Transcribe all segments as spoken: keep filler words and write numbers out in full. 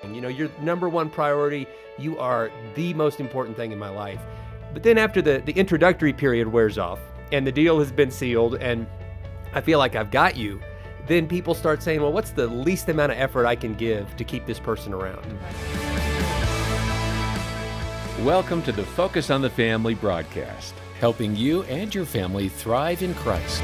You know, you're number one priority. You are the most important thing in my life. But then after the, the introductory period wears off and the deal has been sealed and I feel like I've got you, then people start saying, well, what's the least amount of effort I can give to keep this person around? Welcome to the Focus on the Family broadcast, helping you and your family thrive in Christ.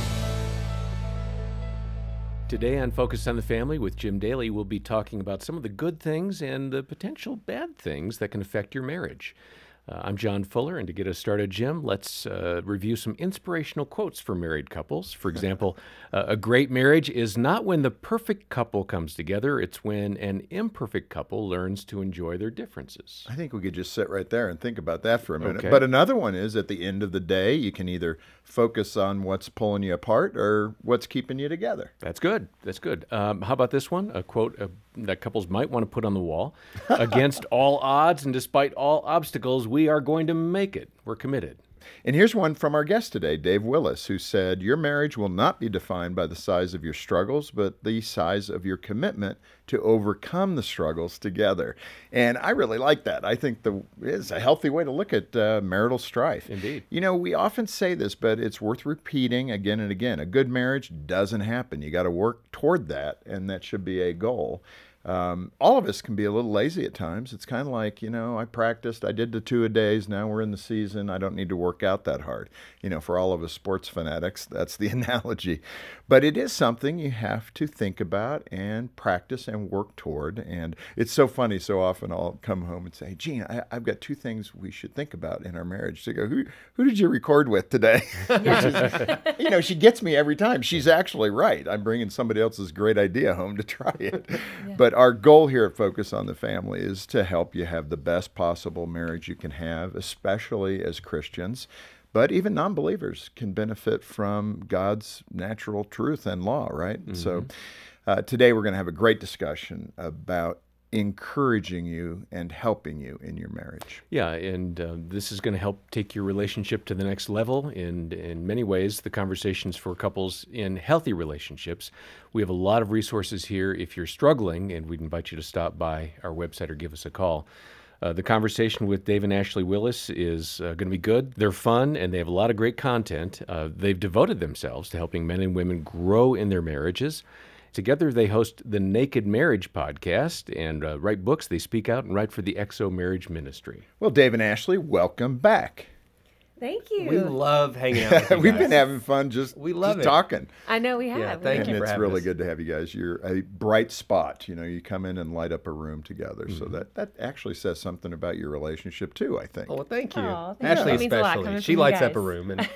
Today on Focus on the Family with Jim Daly, we'll be talking about some of the good things and the potential bad things that can affect your marriage. Uh, I'm John Fuller, and to get us started, Jim, let's uh, review some inspirational quotes for married couples. For example, uh, a great marriage is not when the perfect couple comes together, it's when an imperfect couple learns to enjoy their differences. I think we could just sit right there and think about that for a minute. Okay. But another one is, at the end of the day, you can either focus on what's pulling you apart or what's keeping you together. That's good. That's good. Um, how about this one? A quote uh, that couples might want to put on the wall. Against all odds and despite all obstacles, we are going to make it. We're committed. And here's one from our guest today, Dave Willis, who said, your marriage will not be defined by the size of your struggles, but the size of your commitment to overcome the struggles together. And I really like that. I think the is a healthy way to look at uh, marital strife. Indeed. You know, we often say this, but it's worth repeating again and again. A good marriage doesn't happen. You got to work toward that, and that should be a goal. Um, all of us can be a little lazy at times. It's kind of like, you know, I practiced, I did the two-a-days, now we're in the season, I don't need to work out that hard. You know, for all of us sports fanatics, that's the analogy. But it is something you have to think about and practice and work toward. And it's so funny, so often I'll come home and say, Gene, I, I've got two things we should think about in our marriage. She go, who, who did you record with today? Which is, you know, she gets me every time. She's actually right. I'm bringing somebody else's great idea home to try it. Yeah. But our goal here at Focus on the Family is to help you have the best possible marriage you can have, especially as Christians. But even non-believers can benefit from God's natural truth and law, right? Mm-hmm. So uh, today we're going to have a great discussion about encouraging you and helping you in your marriage. Yeah, and uh, this is going to help take your relationship to the next level. And in many ways, the conversations for couples in healthy relationships. We have a lot of resources here if you're struggling, and we'd invite you to stop by our website or give us a call. Uh, the conversation with Dave and Ashley Willis is uh, going to be good. They're fun, and they have a lot of great content. Uh, they've devoted themselves to helping men and women grow in their marriages. Together, they host the Naked Marriage podcast and uh, write books. They speak out and write for the X O Marriage Ministry. Well, Dave and Ashley, welcome back. Thank you. We love hanging out with you We've guys. been having fun just, we love just it. talking. I know we have. Yeah, thank and you for it's having really us. good to have you guys. You're a bright spot. You know, you come in and light up a room together. Mm-hmm. So that, that actually says something about your relationship too, I think. Oh, well, thank you. Aw, thank Ashley you. That means a lot especially. coming She from you lights up guys. a room. And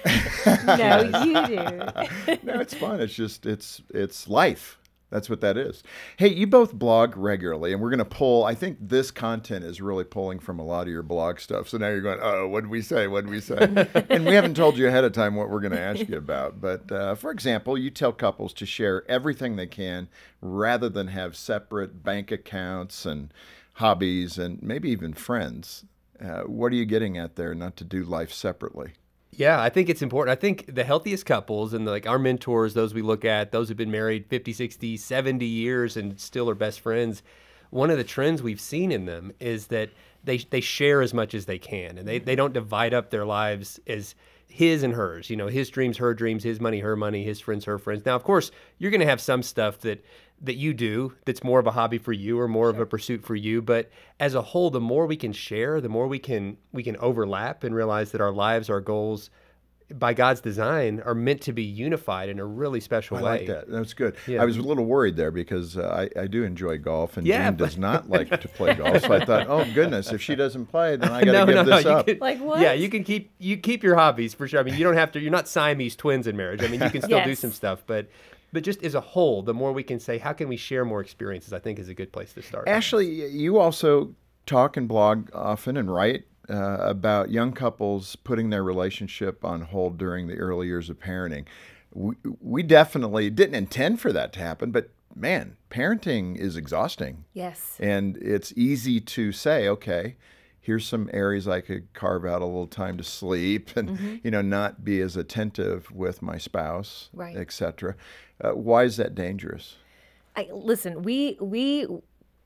No, you do. No, it's fun. It's just, it's it's life. That's what that is. Hey, you both blog regularly, and we're going to pull, I think this content is really pulling from a lot of your blog stuff. So now you're going, oh, what did we say? What did we say? And we haven't told you ahead of time what we're going to ask you about. But uh, for example, you tell couples to share everything they can rather than have separate bank accounts and hobbies and maybe even friends. Uh, what are you getting at there, not to do life separately? Yeah, I think it's important. I think the healthiest couples and like our mentors, those we look at, those who've been married fifty, sixty, seventy years and still are best friends, one of the trends we've seen in them is that they they share as much as they can, and they, they don't divide up their lives as his and hers, you know, his dreams, her dreams, his money, her money, his friends, her friends. Now, of course, you're going to have some stuff that that you do that's more of a hobby for you or more sure. of a pursuit for you. But as a whole, the more we can share, the more we can we can overlap and realize that our lives, our goals, by God's design, are meant to be unified in a really special I way. I like that. That's good. Yeah. I was a little worried there because uh, I, I do enjoy golf, and yeah, Jean but... does not like to play golf. So I thought, oh goodness, if she doesn't play, then I got to no, give no, this no, up. Can, like what? Yeah, you can keep you keep your hobbies for sure. I mean, you don't have to. You're not Siamese twins in marriage. I mean, you can still yes. do some stuff, but but just as a whole, the more we can say, how can we share more experiences? I think is a good place to start. Ashley, you also talk and blog often and write uh, about young couples putting their relationship on hold during the early years of parenting. We, we definitely didn't intend for that to happen, but man, parenting is exhausting. Yes. And it's easy to say, okay, here's some areas I could carve out a little time to sleep and, mm-hmm. you know, not be as attentive with my spouse, right. et cetera. Uh, why is that dangerous? I, listen, we we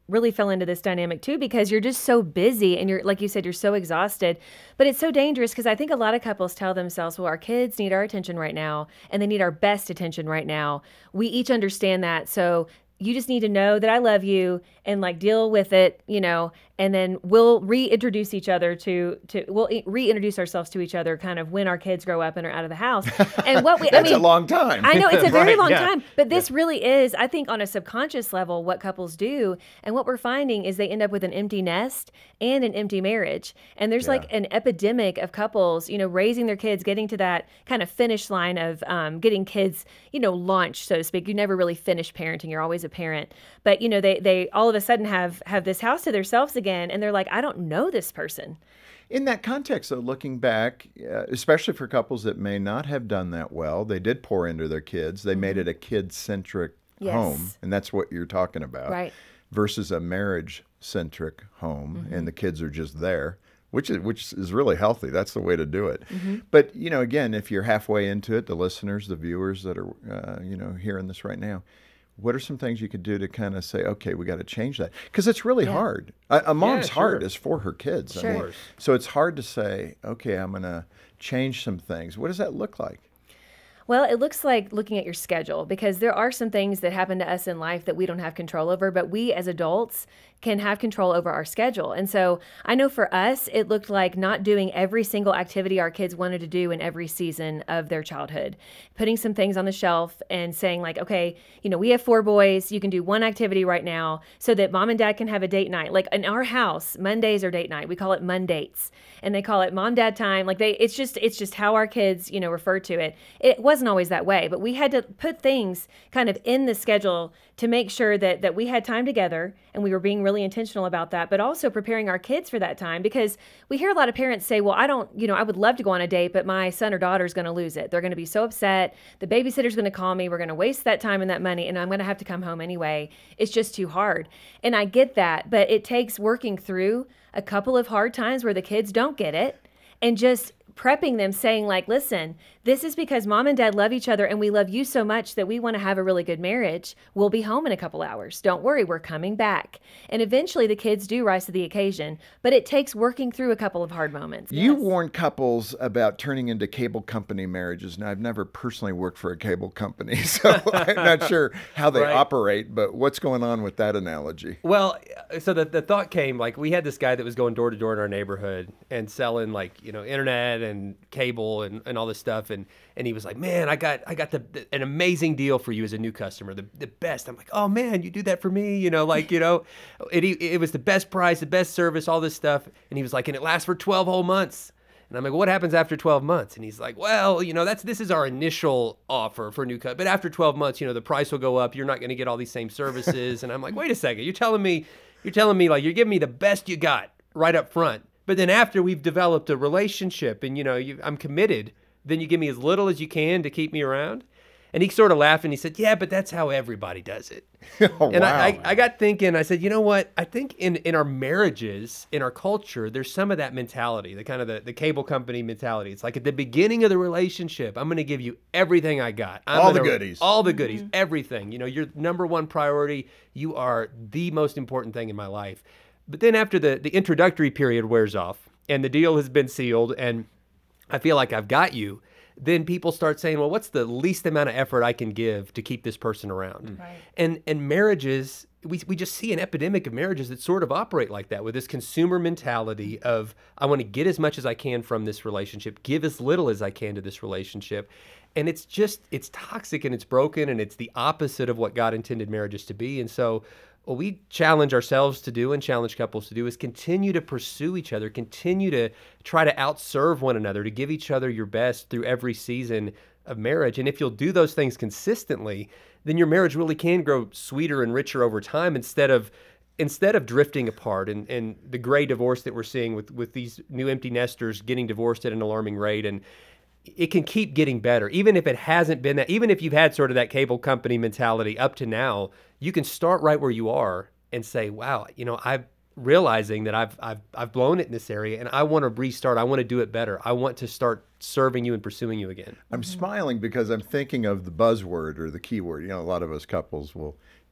really fell into this dynamic too, because you're just so busy and you're, like you said, you're so exhausted. But it's so dangerous because I think a lot of couples tell themselves, well, our kids need our attention right now and they need our best attention right now. We each understand that. So you just need to know that I love you and like deal with it, you know, and then we'll reintroduce each other to, to we'll e- reintroduce ourselves to each other kind of when our kids grow up and are out of the house. And what we, That's I mean, a long time. I know it's a very Right, long yeah. time, but this really is, I think on a subconscious level, what couples do. And what we're finding is they end up with an empty nest and an empty marriage. And there's Yeah. like an epidemic of couples, you know, raising their kids, getting to that kind of finish line of um, getting kids, you know, launched, so to speak. You never really finish parenting. You're always a parent. But, you know, they, they all of a sudden have, have this house to themselves again. And they're like, I don't know this person. In that context, though, looking back, uh, especially for couples that may not have done that well, they did pour into their kids. They made it a kid-centric Yes. home, and that's what you're talking about, Right. versus a marriage-centric home, and the kids are just there, which is which is really healthy. That's the way to do it. But you know, again, if you're halfway into it, the listeners, the viewers that are uh, you know hearing this right now, what are some things you could do to kind of say, okay, we got to change that? Because it's really hard. A, a mom's Yeah, heart sure. is for her kids. Sure. I mean, so it's hard to say, okay, I'm going to change some things. What does that look like? Well, it looks like looking at your schedule, because there are some things that happen to us in life that we don't have control over, but we as adults can have control over our schedule. And so I know for us, it looked like not doing every single activity our kids wanted to do in every season of their childhood, putting some things on the shelf and saying like, okay, you know, we have four boys, you can do one activity right now so that mom and dad can have a date night. Like in our house, Mondays are date night. We call it Mondates, and they call it mom dad time. Like they, it's just, it's just how our kids, you know, refer to it. It wasn't always that way, but we had to put things kind of in the schedule to make sure that that we had time together, and we were being really intentional about that, but also preparing our kids for that time, because we hear a lot of parents say, well, I don't, you know, I would love to go on a date, but my son or daughter is going to lose it. They're going to be so upset. The babysitter's going to call me. We're going to waste that time and that money, and I'm going to have to come home anyway. It's just too hard. And I get that, but it takes working through a couple of hard times where the kids don't get it and just prepping them, saying like, listen, this is because mom and dad love each other and we love you so much that we want to have a really good marriage. We'll be home in a couple hours. Don't worry, we're coming back. And eventually the kids do rise to the occasion, but it takes working through a couple of hard moments. You Yes. warn couples about turning into cable company marriages. Now, I've never personally worked for a cable company, so I'm not sure how they Right. operate, but what's going on with that analogy? Well, so the, the thought came, like, we had this guy that was going door to door in our neighborhood and selling, like, you know, internet and cable and, and all this stuff. And, and he was like, man, I got I got the, the an amazing deal for you as a new customer, the, the best. I'm like, oh, man, you do that for me? You know, like, you know, it, it was the best price, the best service, all this stuff. And he was like, and it lasts for twelve whole months. And I'm like, what happens after twelve months? And he's like, well, you know, that's this is our initial offer for new cut. But after twelve months, you know, the price will go up. You're not going to get all these same services. And I'm like, wait a second. You're telling me, you're telling me like you're giving me the best you got right up front. But then after we've developed a relationship and, you know, you, I'm committed, then you give me as little as you can to keep me around. And he sort of laughed and he said, yeah, but that's how everybody does it. Oh, And wow. I, I, I got thinking, I said, you know what? I think in, in our marriages, in our culture, there's some of that mentality, the kind of the, the cable company mentality. It's like at the beginning of the relationship, I'm going to give you everything I got. I'm All the gonna- goodies. All the goodies, everything. You know, you're number one priority. You are the most important thing in my life. But then after the, the introductory period wears off and the deal has been sealed and I feel like I've got you, then people start saying, well, what's the least amount of effort I can give to keep this person around? Right. And and marriages, we, we just see an epidemic of marriages that sort of operate like that, with this consumer mentality of, I want to get as much as I can from this relationship, give as little as I can to this relationship. And it's just, it's toxic and it's broken and it's the opposite of what God intended marriages to be. And so what we challenge ourselves to do and challenge couples to do is continue to pursue each other, continue to try to outserve one another, to give each other your best through every season of marriage. And if you'll do those things consistently, then your marriage really can grow sweeter and richer over time instead of instead of drifting apart and, and the gray divorce that we're seeing with, with these new empty nesters getting divorced at an alarming rate. And it can keep getting better. Even if it hasn't been that, even if you've had sort of that cable company mentality up to now, you can start right where you are and say, wow, you know, I'm realizing that I've, I've, I've blown it in this area and I want to restart. I want to do it better. I want to start serving you and pursuing you again. I'm smiling because I'm thinking of the buzzword or the keyword. You know, a lot of us couples will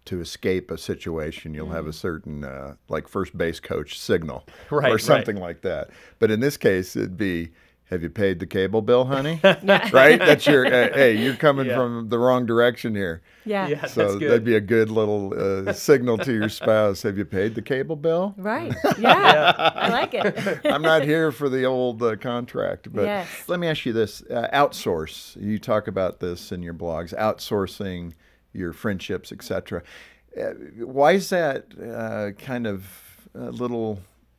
to escape a situation, you'll have a certain, uh, like first base coach signal Right, or right. something like that. But in this case, it'd be, have you paid the cable bill, honey? Right? That's your, uh, hey, you're coming Yeah. from the wrong direction here. Yeah. Yeah, So that's good. that'd be a good little uh, signal to your spouse. Have you paid the cable bill? Right. Yeah. I like it. I'm not here for the old uh, contract. But Yes. let me ask you this. Uh, outsource. You talk about this in your blogs, outsourcing your friendships, et cetera. Uh, why is that uh, kind of a little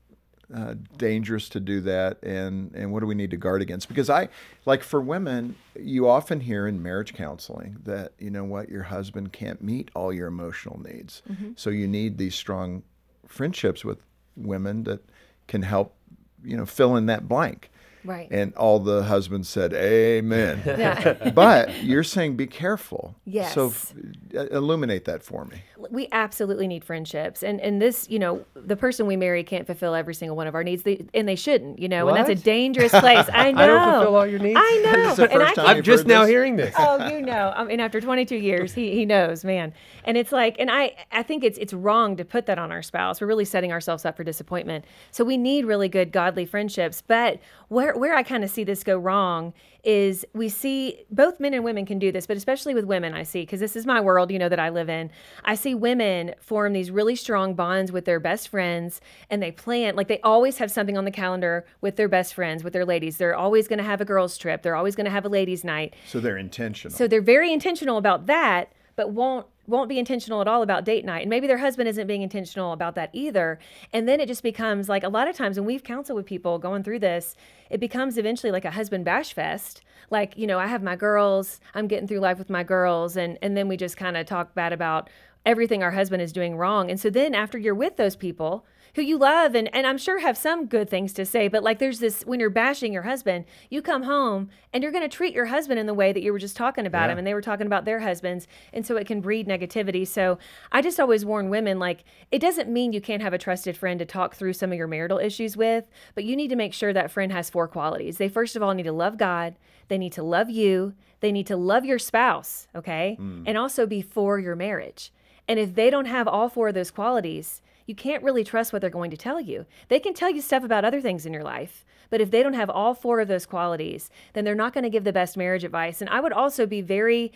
uh, dangerous to do that? And, and what do we need to guard against? Because I, like for women, you often hear in marriage counseling that, you know what, your husband can't meet all your emotional needs. Mm-hmm. So you need these strong friendships with women that can help, you know, fill in that blank. Right. And all the husbands said, amen. Yeah. But you're saying be careful. Yes. So uh, illuminate that for me. We absolutely need friendships. And and this, you know, the person we marry can't fulfill every single one of our needs, they, and they shouldn't, you know, and that's What? a dangerous place. I know. I don't fulfill all your needs? I know. Is this the And I first time can't- I'm you've just heard now this? hearing this. Oh, you know. I mean, after twenty-two years, he he knows, man. And it's like, and I I think it's it's wrong to put that on our spouse. We're really setting ourselves up for disappointment. So we need really good godly friendships. But where where I kind of see this go wrong is we see both men and women can do this, but especially with women, I see, because this is my world, you know, that I live in. I see women form these really strong bonds with their best friends, and they plan, like they always have something on the calendar with their best friends, with their ladies. They're always going to have a girls' trip. They're always going to have a ladies' night. So they're intentional. So they're very intentional about that, but won't won't be intentional at all about date night. And maybe their husband isn't being intentional about that either. And then it just becomes like a lot of times when we've counseled with people going through this, it becomes eventually like a husband bash fest. Like, you know, I have my girls, I'm getting through life with my girls. And, and then we just kind of talk bad about everything our husband is doing wrong. And so then after you're with those people who you love and, and I'm sure have some good things to say, but like there's this, when you're bashing your husband, you come home and you're going to treat your husband in the way that you were just talking about Yeah. him and they were talking about their husbands. And so it can breed negativity. So I just always warn women, like, it doesn't mean you can't have a trusted friend to talk through some of your marital issues with, but you need to make sure that friend has four qualities. They first of all need to love God. They need to love you. They need to love your spouse. Okay. Mm. And also be for your marriage. And if they don't have all four of those qualities, you can't really trust what they're going to tell you. They can tell you stuff about other things in your life, but if they don't have all four of those qualities, then they're not going to give the best marriage advice. And I would also be very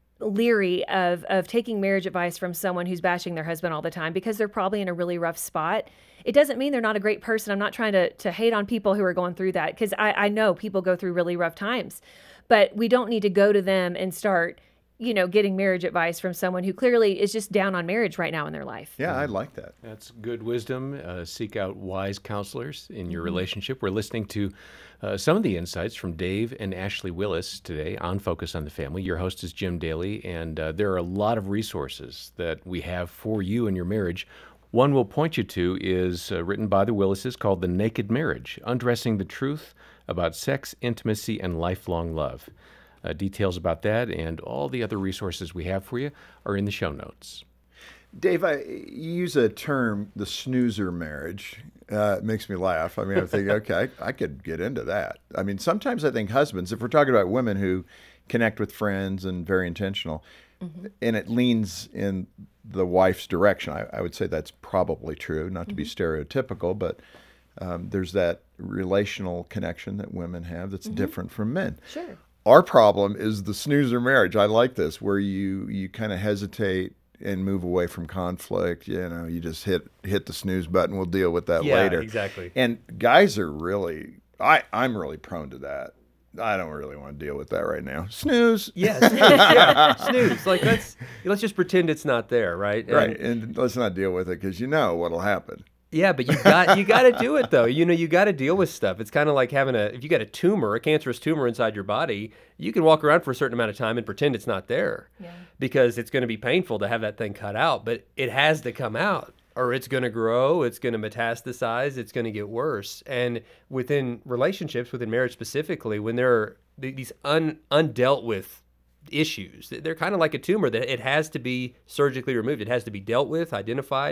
leery of of taking marriage advice from someone who's bashing their husband all the time because they're probably in a really rough spot. It doesn't mean they're not a great person. I'm not trying to to hate on people who are going through that because I, I know people go through really rough times, but we don't need to go to them and start, you know, getting marriage advice from someone who clearly is just down on marriage right now in their life. Yeah, I like that. That's good wisdom. Uh, seek out wise counselors in your relationship. We're listening to uh, some of the insights from Dave and Ashley Willis today on Focus on the Family. Your host is Jim Daly, and uh, there are a lot of resources that we have for you in your marriage. One we'll point you to is uh, written by the Willises called The Naked Marriage, Undressing the Truth About Sex, Intimacy, and Lifelong Love. Uh, details about that and all the other resources we have for you are in the show notes. Dave, I you use a term, the snoozer marriage. Uh, it makes me laugh. I mean, I'm thinking, okay, I, I could get into that. I mean, sometimes I think husbands, if we're talking about women who connect with friends and very intentional, mm-hmm. and it leans in the wife's direction, I, I would say that's probably true, not to mm-hmm. be stereotypical, but um, there's that relational connection that women have that's mm-hmm. different from men. Sure. Our problem is the snoozer marriage. I like this, where you, you kind of hesitate and move away from conflict. You know, you just hit hit the snooze button. We'll deal with that Yeah, later. exactly. And guys are really, I, I'm really prone to that. I don't really want to deal with that right now. Snooze. Yes. Yeah. Snooze. Like let's let's just pretend it's not there, right? And, Right. And let's not deal with it because you know what'll happen. Yeah, but you got you got to do it though. You know, you got to deal with stuff. It's kind of like having a if you got a tumor, a cancerous tumor inside your body, you can walk around for a certain amount of time and pretend it's not there. Yeah. Because it's going to be painful to have that thing cut out, but it has to come out or it's going to grow, it's going to metastasize, it's going to get worse. And within relationships, within marriage specifically, when there are these un, undealt with issues, they're kind of like a tumor that it has to be surgically removed. It has to be dealt with, identified,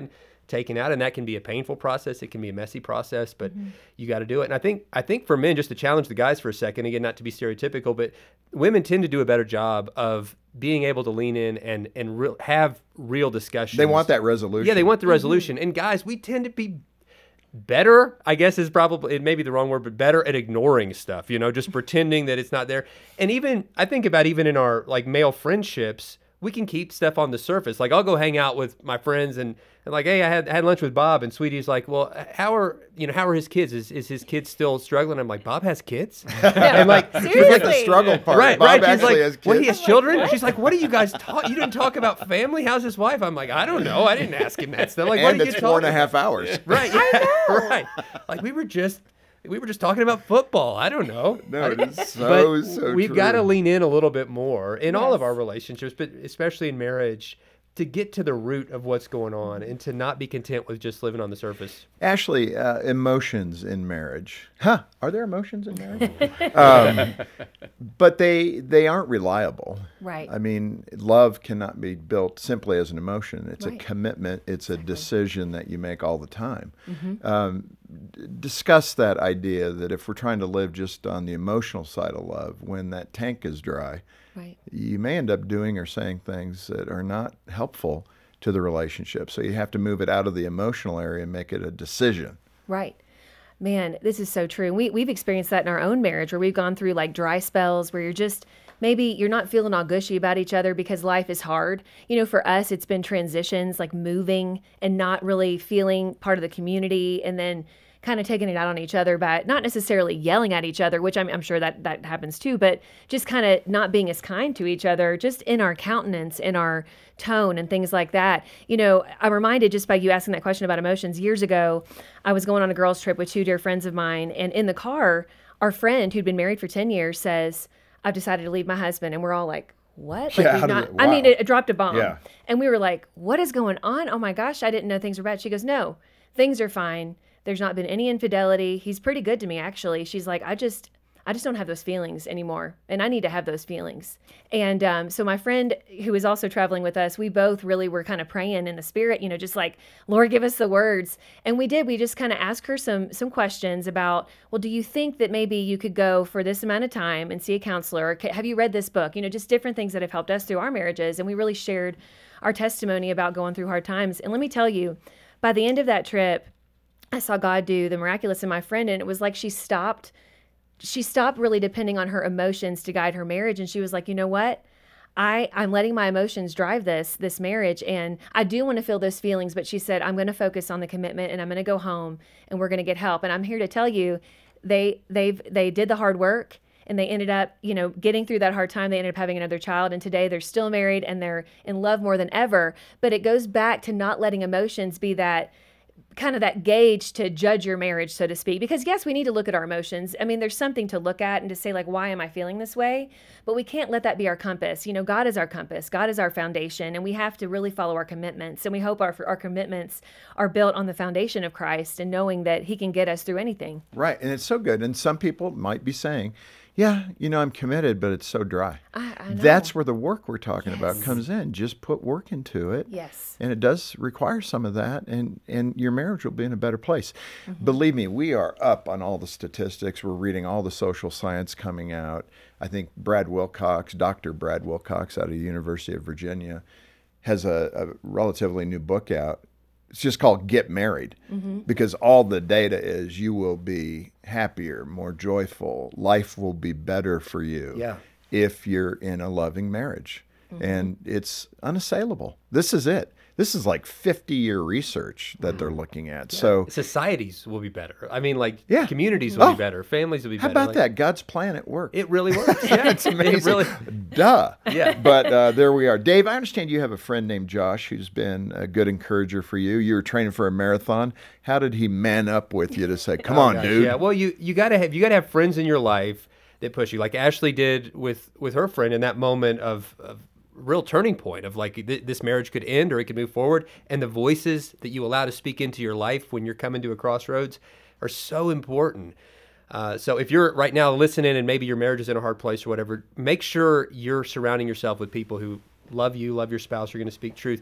taken out, and that can be a painful process. It can be a messy process, but mm-hmm. you got to do it. And I think I think for men, just to challenge the guys for a second, again, not to be stereotypical, but women tend to do a better job of being able to lean in and and re- have real discussions. They want that resolution. Yeah, they want the resolution. Mm-hmm. And guys, we tend to be better, I guess is probably, it may be the wrong word, but better at ignoring stuff, you know, just pretending that it's not there. And even, I think about even in our like male friendships, we can keep stuff on the surface. Like I'll go hang out with my friends and, and like, hey, I had I had lunch with Bob, and Sweetie's like, well, how are you know how are his kids? Is is his kids still struggling? I'm like, Bob has kids, and like seriously, like the struggle part. Right, Bob right. She's actually like, has kids. what? He has I'm children? like, She's like, what do you guys talk? You didn't talk about family? How's his wife? I'm like, I don't know. I didn't ask him that stuff. Like, what and did you it's talk four and a about? half hours. Right, yeah, right. Like we were just. We were just talking about football. I don't know. No, it is so, but so we've true. got to lean in a little bit more in all of Yes. our relationships, but especially in marriage, to get to the root of what's going on and to not be content with just living on the surface. Ashley, uh, emotions in marriage. Huh? Are there emotions in marriage? um, but they they aren't reliable. Right. I mean, love cannot be built simply as an emotion. It's Right. a commitment. It's a Exactly. decision that you make all the time. Mm-hmm. Um, d- discuss that idea that if we're trying to live just on the emotional side of love, when that tank is dry, Right. you may end up doing or saying things that are not helpful to the relationship. So you have to move it out of the emotional area and make it a decision. Right. Man, this is so true. And we, we've experienced that in our own marriage where we've gone through like dry spells where you're just, maybe you're not feeling all gushy about each other because life is hard. You know, for us, it's been transitions, like moving and not really feeling part of the community, and then kind of taking it out on each other by not necessarily yelling at each other, which I'm, I'm sure that that happens too, but just kind of not being as kind to each other, just in our countenance, in our tone and things like that. You know, I'm reminded just by you asking that question about emotions. Years ago, I was going on a girls' trip with two dear friends of mine, and in the car, our friend who'd been married for ten years says, I've decided to leave my husband. And we're all like, what? Like, Yeah, we've how did not, it- I mean, wow. it, it dropped a bomb. Yeah. And we were like, what is going on? Oh my gosh, I didn't know things were bad. She goes, no, things are fine. There's not been any infidelity. He's pretty good to me, actually. She's like, I just, I just don't have those feelings anymore, and I need to have those feelings. And um, so my friend, who was also traveling with us, we both really were kind of praying in the spirit, you know, just like, Lord, give us the words. And we did. We just kind of asked her some some questions about, well, do you think that maybe you could go for this amount of time and see a counselor? Or ca- have you read this book? You know, just different things that have helped us through our marriages. And we really shared our testimony about going through hard times. And let me tell you, by the end of that trip, I saw God do the miraculous in my friend, and it was like she stopped, she stopped really depending on her emotions to guide her marriage. And she was like, you know what? I, I'm letting my emotions drive this, this marriage. And I do want to feel those feelings, but she said, I'm going to focus on the commitment, and I'm going to go home, and we're going to get help. And I'm here to tell you, they, they've, they did the hard work, and they ended up, you know, getting through that hard time. They ended up having another child, and today they're still married and they're in love more than ever. But it goes back to not letting emotions be that kind of that gauge to judge your marriage, so to speak. Because yes, we need to look at our emotions. I mean, there's something to look at and to say like, why am I feeling this way? But we can't let that be our compass. You know, God is our compass. God is our foundation, and we have to really follow our commitments. And we hope our our commitments are built on the foundation of Christ and knowing that He can get us through anything. Right. And it's so good. And some people might be saying, yeah, you know, I'm committed, but it's so dry. I, I know. That's where the work we're talking about Yes. comes in. Just put work into it. Yes. And it does require some of that, and, and your marriage will be in a better place. Mm-hmm. Believe me, we are up on all the statistics. We're reading all the social science coming out. I think Brad Wilcox, Doctor Brad Wilcox out of the University of Virginia, has a, a relatively new book out. It's just called Get Married, Mm-hmm. because all the data is you will be happier, more joyful. Life will be better for you Yeah. if you're in a loving marriage. Mm-hmm. And it's unassailable. This is it. This is like fifty-year research that they're looking at. So Societies will be better. I mean, like Yeah. communities will Oh. be better. Families will be how better. about Like, that? God's plan at work. It really works. Yeah, It's amazing. It really, Duh. Yeah. But uh, there we are. Dave, I understand you have a friend named Josh who's been a good encourager for you. You were training for a marathon. How did he man up with you to say, come Oh, on, gosh, dude? Yeah, well, you you gotta have you gotta have friends in your life that push you, like Ashley did with with her friend in that moment of, of real turning point of like th- this marriage could end or it could move forward, and the voices that you allow to speak into your life when you're coming to a crossroads are so important. Uh, so if you're right now listening and maybe your marriage is in a hard place or whatever, make sure you're surrounding yourself with people who love you, love your spouse, are going to speak truth.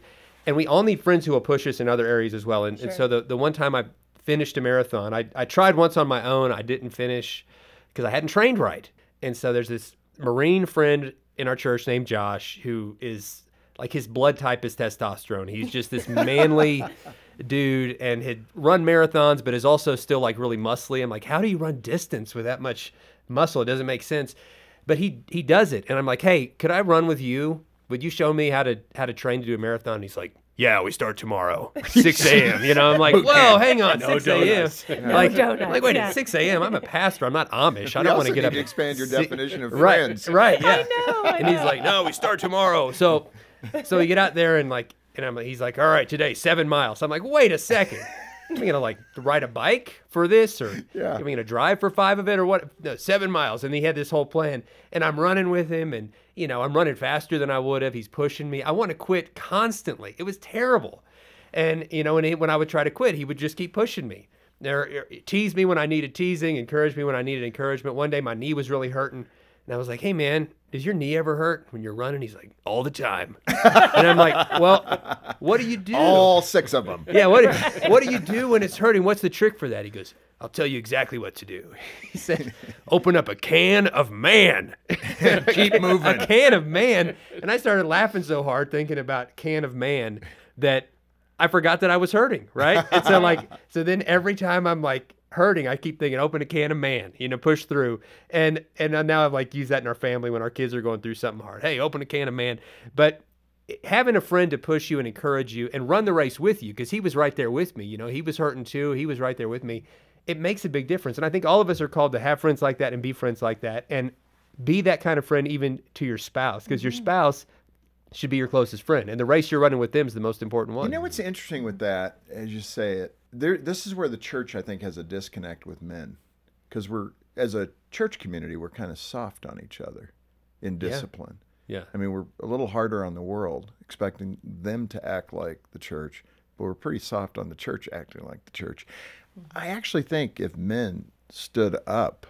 and we all need friends who will push us in other areas as well. And, Sure. and so the, the one time I finished a marathon, I, I tried once on my own. I didn't finish because I hadn't trained right. And so there's this Marine friend in our church named Josh who is like, his blood type is testosterone. He's just this manly dude and had run marathons, but is also still like really muscly. I'm like, how do you run distance with that much muscle? It doesn't make sense. But he he does it. And I'm like, hey, could I run with you? Would you show me how to how to train to do a marathon? And he's like, yeah, we start tomorrow, six a.m. You know, I'm like, whoa, hang on, No six a.m. donuts. Like, donuts, I'm like, wait, yeah. it's six a.m. I'm a pastor. I'm not Amish. I We don't want also to get need up. to at expand your si- definition of right, friends. right, yeah. know, I And he's know. like, no, we start tomorrow. So, so we get out there and like, and I'm like, he's like, all right, today seven miles. I'm like, wait a second. Am I gonna like ride a bike for this, or Yeah. am I gonna drive for five of it, or what? No, seven miles. And he had this whole plan, and I'm running with him, and you know, I'm running faster than I would have. He's pushing me. I want to quit constantly. It was terrible. And you know, and he, when I would try to quit, he would just keep pushing me. There, tease me when I needed teasing, encourage me when I needed encouragement. One day, my knee was really hurting, and I was like, "Hey, man, does your knee ever hurt when you're running?" He's like, "All the time." And I'm like, "Well, what do you do?" All six of them. Yeah, what what do you do when it's hurting? What's the trick for that? He goes, I'll tell you exactly what to do. He said, open up a can of man. Keep moving. A can of man. And I started laughing so hard thinking about can of man that I forgot that I was hurting, right? And so like, so then every time I'm like hurting, I keep thinking, open a can of man, you know, push through. And and now I've like used that in our family when our kids are going through something hard. Hey, open a can of man. But having a friend to push you and encourage you and run the race with you, because he was right there with me. You know, he was hurting too. He was right there with me. It makes a big difference. And I think all of us are called to have friends like that and be friends like that and be that kind of friend even to your spouse, because your spouse should be your closest friend. And the race you're running with them is the most important one. You know what's interesting with that, as you say it, there. This is where the church, I think, has a disconnect with men, because we're, as a church community, we're kind of soft on each other in discipline. Yeah. I mean, we're a little harder on the world, expecting them to act like the church, but we're pretty soft on the church acting like the church. I actually think if men stood up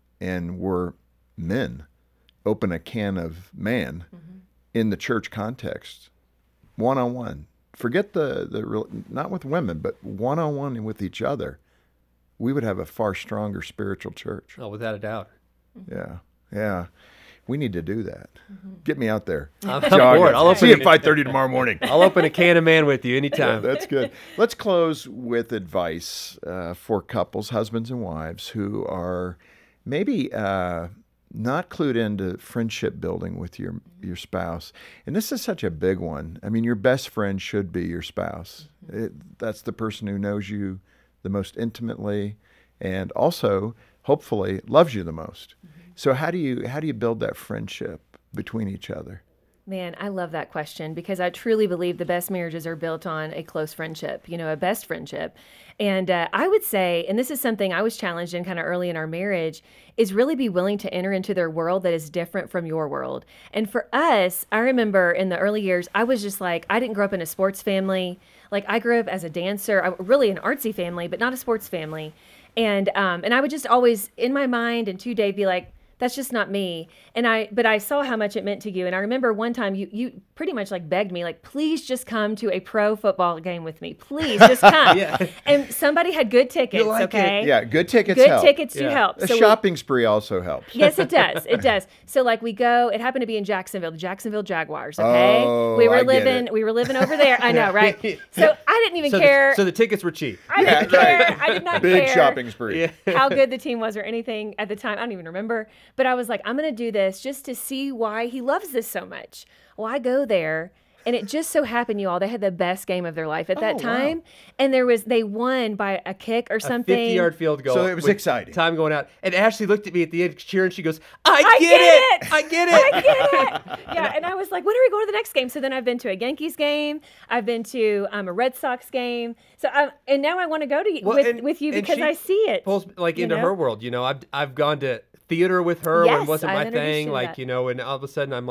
and were men, open a can of man mm-hmm. in the church context, one-on-one, forget the, the real, not with women, but one-on-one with each other, we would have a far stronger spiritual church. Oh, without a doubt. Yeah, yeah. We need to do that. Mm-hmm. Get me out there. I'm Jog bored. it. I'll See open you it. at five thirty tomorrow morning. I'll open a can of man with you anytime. That's good. Let's close with advice uh, for couples, husbands and wives, who are maybe uh, not clued into friendship building with your your spouse. And this is such a big one. I mean, your best friend should be your spouse. It, that's the person who knows you the most intimately and also, hopefully, loves you the most. So how do you how do you build that friendship between each other? Man, I love that question, because I truly believe the best marriages are built on a close friendship, you know, a best friendship. And uh, I would say, and this is something I was challenged in kind of early in our marriage, is really be willing to enter into their world that is different from your world. And for us, I remember in the early years, I was just like, I didn't grow up in a sports family. Like I grew up as a dancer, I, really an artsy family, but not a sports family. And um, and I would just always, in my mind and to Dave, be like, that's just not me. And I, but I saw how much it meant to you. And I remember one time you, you pretty much like begged me, like, please just come to a pro football game with me. Please just come. Yeah. And somebody had good tickets. like okay. Yeah, good tickets Good help. tickets do Yeah. help. A So we- shopping spree also helps. Yes, it does. It does. So like we go, it happened to be in Jacksonville, the Jacksonville Jaguars. Okay. Oh, we were I get living, it. we were living over there. I know, right? So I didn't even So care. the, so the tickets were cheap. I didn't Yeah, care. right. I did not Big care shopping spree. Yeah. how good the team was or anything at the time. I don't even remember. But I was like, I'm going to do this just to see why he loves this so much. Well, I go there. And it just so happened, you all, they had the best game of their life at that Oh, time. wow. And there was, they won by a kick or something. A fifty-yard field goal. So it was with exciting. Time going out. And Ashley looked at me at the end cheering. She goes, I, I get, get it. it. I get it. I get it. Yeah, and I was like, when are we going to the next game? So then I've been to a Yankees game. I've been to um, a Red Sox game. So I, and now I want to go to Well, with, and- with you and because she I see it. Pulls like you into know? her world. You know, I've I've gone to theater with her when Yes, it wasn't I've my introduced you thing. to Like, that. you know, and all of a sudden I'm like,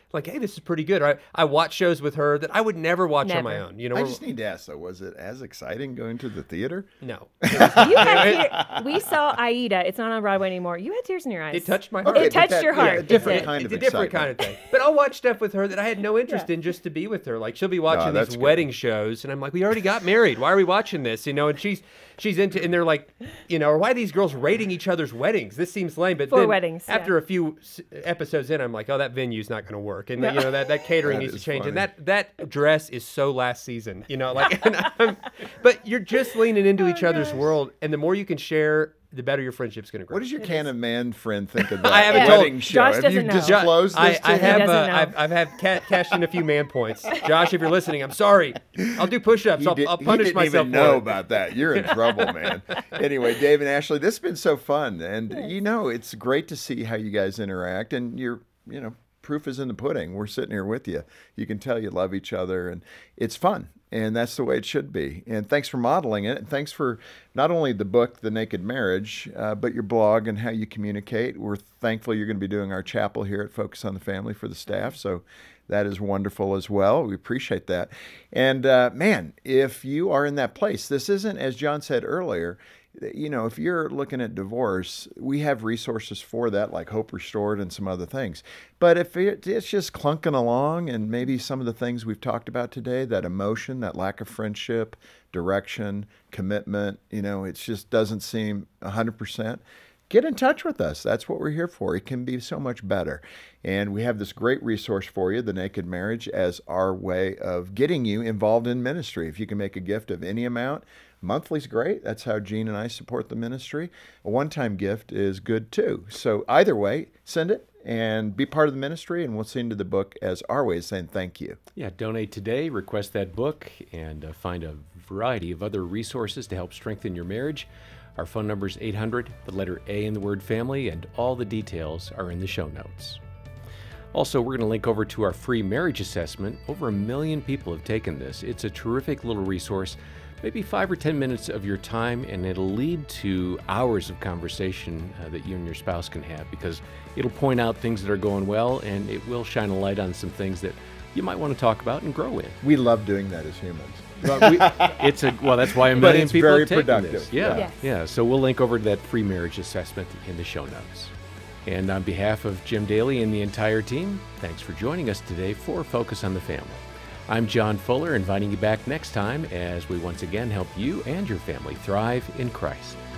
like, hey, this is pretty good. Or I, I watch shows with her that I would never watch on my Never. own. You know, I we're- just need to ask though, was it as exciting going to the theater? no. You had tear- we saw Aida. It's not on Broadway anymore. You had tears in your eyes. It touched my heart. Okay, It but touched that- your yeah, heart. a different It- kind It's of a different kind excitement. of thing. But I'll watch stuff with her that I had no interest Yeah. in just to be with her. Like she'll be watching that's these good. wedding shows, and I'm like, we already got married. Why are we watching this? You know, and she's she's into, and they're like, you know, or why are these girls rating each other's weddings? This seems lame. But For then weddings, yeah. after a few s- episodes in, I'm like, oh, that venue's not going to work, and No. you know that that catering That needs to is change, funny. and that that dress is so last season. You know, like, and I'm, but you're just leaning into Oh, each other's world, and the more you can share, the better your friendship's going to grow. What does your can of man friend think of that I haven't told- wedding show? Josh Have doesn't you know. disclosed I, this to I him? have, doesn't uh, know. I've, I've had ca- cashed in a few man points. Josh, if you're listening, I'm sorry. I'll do push-ups. He I'll, did- I'll he punish didn't myself even for know it. about that. You're in trouble, man. Anyway, Dave and Ashley, this has been so fun, and you know it's great to see how you guys interact, and you're, you know, proof is in the pudding. We're sitting here with you. You can tell you love each other, and it's fun, and that's the way it should be. And thanks for modeling it, and thanks for not only the book, The Naked Marriage, uh, but your blog and how you communicate. We're thankful you're going to be doing our chapel here at Focus on the Family for the staff, so that is wonderful as well. We appreciate that. And uh, man, if you are in that place, this isn't, as John said earlier, you know, if you're looking at divorce, we have resources for that, like Hope Restored and some other things. But if it, it's just clunking along, and maybe some of the things we've talked about today, that emotion, that lack of friendship, direction, commitment, you know, it just doesn't seem one hundred percent. Get in touch with us. That's what we're here for. It can be so much better. And we have this great resource for you, The Naked Marriage, as our way of getting you involved in ministry. If you can make a gift of any amount, monthly's great. That's how Gene and I support the ministry. A one-time gift is good too. So either way, send it and be part of the ministry, and we'll send you the book as our way of saying thank you. Yeah, donate today, request that book, and uh, find a variety of other resources to help strengthen your marriage. Our phone number is eight hundred, the letter A in the word family, and all the details are in the show notes. Also, we're going to link over to our free marriage assessment. Over a million people have taken this. It's a terrific little resource, maybe five or ten minutes of your time, and it'll lead to hours of conversation uh, that you and your spouse can have, because it'll point out things that are going well, and it will shine a light on some things that you might want to talk about and grow in. We love doing that as humans. But we, it's a well. That's why a But million it's people very have taken productive. this. Yeah, Yes. yeah. So we'll link over to that free marriage assessment in the show notes. And on behalf of Jim Daly and the entire team, thanks for joining us today for Focus on the Family. I'm John Fuller, inviting you back next time as we once again help you and your family thrive in Christ.